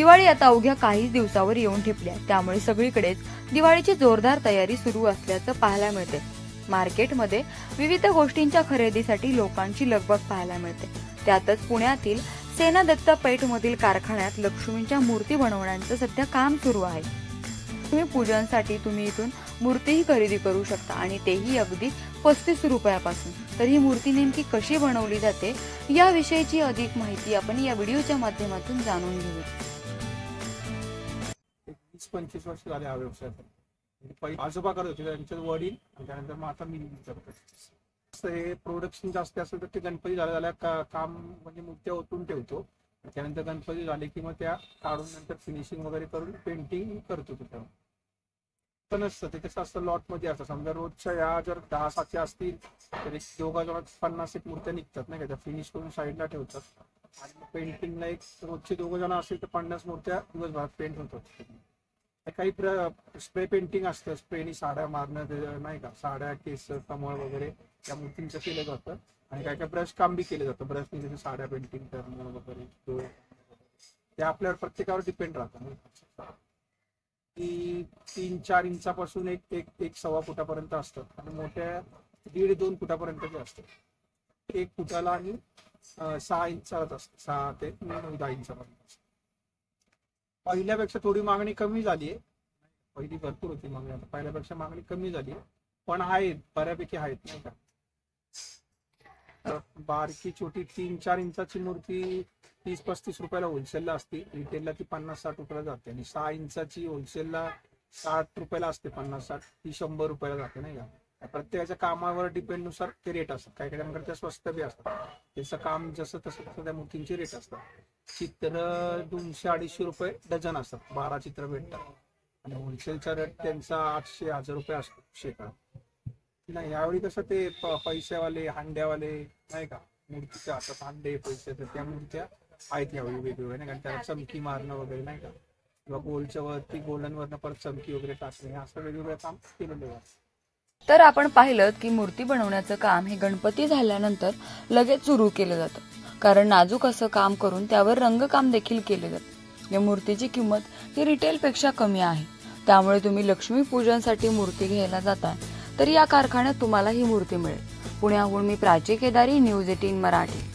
दिवाळी आता अवघ्या काही दिवसावर येऊन ठेपली आहे, त्यामुळे सगळीकडेच दिवाळीची जोरदार तयारी सुरू असल्याचं पाहायला मिळते। मार्केटमध्ये विविध गोष्टींच्या खरेदीसाठी लोकांची लगबग पाहायला मिळते। त्यातच पुण्यातील सेना दत्त पेठ मधील कारखान्यात लक्ष्मींच्या मूर्ती बनवण्याचं सध्या काम सुरू आहे। लक्ष्मी पूजनासाठी तुम्ही इथून मूर्तीही खरेदी करू शकता आणि तेही अगदी 35 रुपयापासून। तर ही मूर्ती नेमकी कशी बनवली जाते याविषयीची अधिक माहिती आपण या व्हिडिओच्या माध्यमातून जाणून घेऊ। 20-25 वर्ष झाले हा व्यवसाय। आजोबा करत होते, त्यांचे वडील आणि त्यानंतर मग आता मी करतो। हे प्रोडक्शन जास्त असेल तर ते गणपती झाल्या काम म्हणजे मूर्त्या ओतून ठेवतो, त्यानंतर गणपती झाले की मग त्या काढून नंतर फिनिशिंग वगैरे करून पेंटिंग करतो। त्याच्यावर पण असतं ते कसं असतं, लॉट मध्ये असतं। समजा रोजच्या या जर 10 साच्या असतील तर दोघांजवळ 50 एक मूर्त्या निघतात नाही का, त्या फिनिश करून साईडला ठेवतात आणि पेंटिंगला एक रोजचे 2 जण असतील तर 50 मूर्त्या दिवसभरात पेंट होतात। काही स्प्रे पेंटिंग असतं, स्प्रेनी साड्या मारणं नाही का, साड्या केस कमळ वगैरे त्या मूर्तींचं केलं जातं आणि काय ब्रश काम बी केलं जातं। ब्रशनी जसं साड्या पेंटिंग करणं वगैरे ते आपल्यावर प्रत्येकावर डिपेंड राहतं की 3-4 इंचापासून एक 1.25 फुटापर्यंत असतात आणि मोठ्या 1.5-2 फुटापर्यंतचे असतात। 1 फुटाला आणि 6 इंचात असतं, 6 ते 9-10 इंचापर्यंत। पहिल्यापेक्षा थोडी मागणी कमी झाली आहे, पहिली भरपूर होती मागणी, आता पहिल्यापेक्षा मागणी कमी झाली आहे, पण आहेत बऱ्यापैकी आहेत नाही का। बारकी छोटी 3-4 इंचाची मूर्ती 30-35 रुपयाला होलसेलला असते, रिटेलला ती 50-60 रुपयाला जाते आणि 6 इंचाची होलसेलला 60 रुपयाला असते, 50-60 ती 100 रुपयाला जाते नाही का। प्रत्येकाच्या कामावर डिपेंड नुसार ते रेट असतात, काही काही त्या स्वस्त बी असतात, त्याचं काम जसं तसं त्या मूर्तींचे रेट असतात। चित्र 200-250 रुपये डझन असतात, 12 चित्र भेटतात आणि होलसेलचा रेट त्यांचा 800-1000 रुपये असतो शेकडा नाही। यावेळी कसं ते पैसेवाले हांड्यावाले नाही का, मूर्तीच्या हातात हांडे पैसे, तर त्या मूर्त्या आहेत यावेळी वेगवेगळ्या नाही का, त्याला चमकी मारणं वगैरे नाही का, किंवा गोलच्या वरती गोल्डन वरनं परत चमकी वगैरे टाकणे, असं वेगवेगळं काम केलेलं आहे। तर आपण पाहिलं की मूर्ती बनवण्याचं काम हे गणपती झाल्यानंतर लगेच सुरू केलं जातं, कारण नाजूक असं काम करून त्यावर रंगकाम देखील केले जातं। या मूर्तीची किंमत ही रिटेल पेक्षा कमी आहे, त्यामुळे तुम्ही लक्ष्मी पूजनासाठी मूर्ती घ्यायला जाताय तर या कारखान्यात तुम्हाला ही मूर्ती मिळेल। पुण्याहून मी प्राची केदारी, न्यूज 18 मराठी।